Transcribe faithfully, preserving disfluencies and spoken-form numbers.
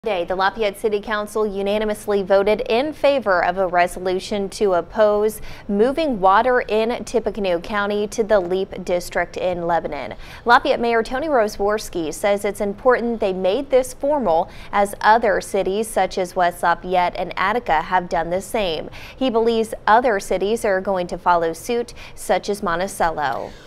Today, the Lafayette City Council unanimously voted in favor of a resolution to oppose moving water in Tippecanoe County to the LEAP district in Lebanon. Lafayette Mayor Tony Roswarski says it's important they made this formal, as other cities such as West Lafayette and Attica have done the same. He believes other cities are going to follow suit, such as Monticello.